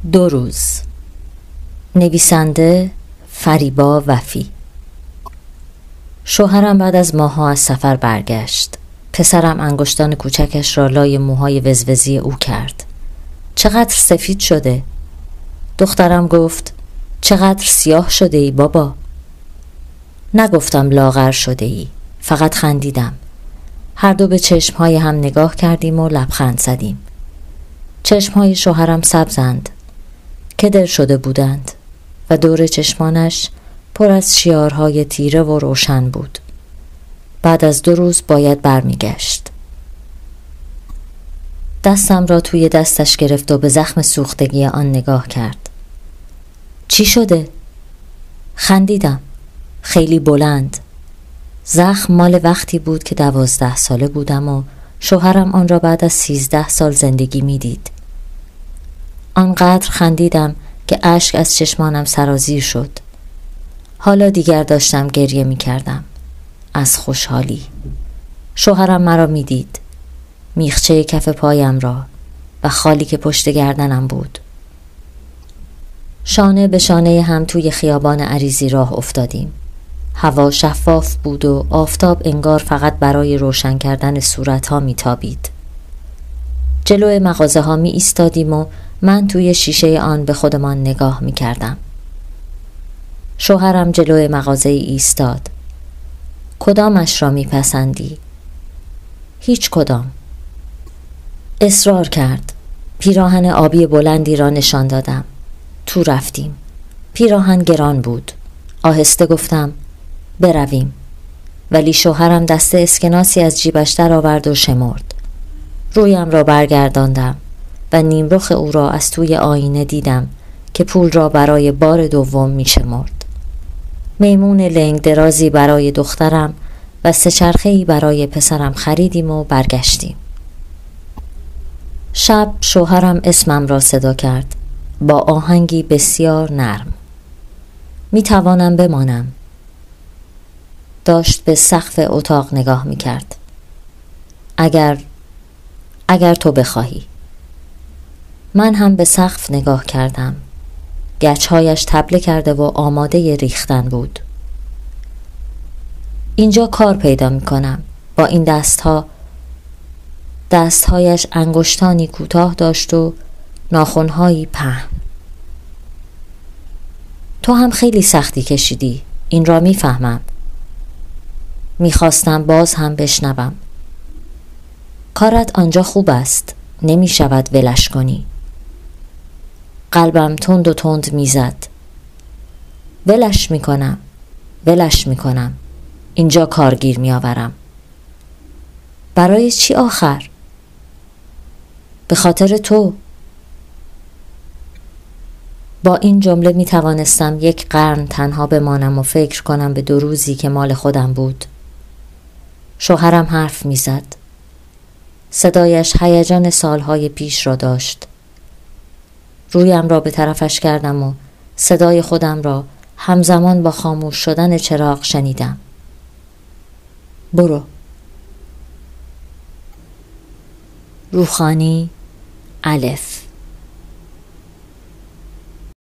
2 روز. نویسنده فریبا وفی. شوهرم بعد از ماه‌ها از سفر برگشت. پسرم انگشتان کوچکش را لای موهای وزوزی او کرد. چقدر سفید شده. دخترم گفت چقدر سیاه شده ای بابا. نگفتم لاغر شده ای، فقط خندیدم. هر دو به چشمهای هم نگاه کردیم و لبخند زدیم. چشمهای شوهرم سبزند، کدر شده بودند و دور چشمانش پر از شیارهای تیره و روشن بود. بعد از 2 روز باید برمیگشت. دستم را توی دستش گرفت و به زخم سوختگی آن نگاه کرد. چی شده؟ خندیدم، خیلی بلند. زخم مال وقتی بود که 12 ساله بودم و شوهرم آن را بعد از 13 سال زندگی می دید. آنقدر خندیدم که اشک از چشمانم سرازیر شد. حالا دیگر داشتم گریه می کردم از خوشحالی. شوهرم مرا می دید، میخچه کف پایم را و خالی که پشت گردنم بود. شانه به شانه هم توی خیابان عریضی راه افتادیم. هوا شفاف بود و آفتاب انگار فقط برای روشن کردن صورتها میتابید. جلوی مغازه ها می ایستادیم و من توی شیشه آن به خودمان نگاه می کردم. شوهرم جلوی مغازه ایستاد. کدامش را می پسندی؟ هیچ کدام. اصرار کرد. پیراهن آبی بلندی را نشان دادم. تو رفتیم. پیراهن گران بود. آهسته گفتم برویم. ولی شوهرم دسته اسکناسی از جیبش در آورد و شمرد. رویم را برگرداندم و نیمرخ او را از توی آینه دیدم که پول را برای بار دوم می شمرد. میمون لنگ درازی برای دخترم و 3 چرخه‌ای برای پسرم خریدیم و برگشتیم. شب شوهرم اسمم را صدا کرد با آهنگی بسیار نرم. می توانم بمانم. داشت به سقف اتاق نگاه می کرد. اگر تو بخواهی. من هم به سقف نگاه کردم. گچهایش تبله کرده و آماده ریختن بود. اینجا کار پیدا می کنم. با این دستهایش انگشتانی کوتاه داشت و ناخنهایی پهن. تو هم خیلی سختی کشیدی. این را می فهمم. می خواستم باز هم بشنوم. کارت آنجا خوب است. نمی شود ولش کنی. قلبم تند و تند می زد. ولش می کنم. اینجا کارگیر می آورم. برای چی آخر؟ به خاطر تو. با این جمله می توانستم 1 قرن تنها بمانم و فکر کنم به 2 روزی که مال خودم بود. شوهرم حرف می زد. صدایش هیجان سالهای پیش را داشت. رویم را به طرفش کردم و صدای خودم را همزمان با خاموش شدن چراغ شنیدم. برو. روخانی الف.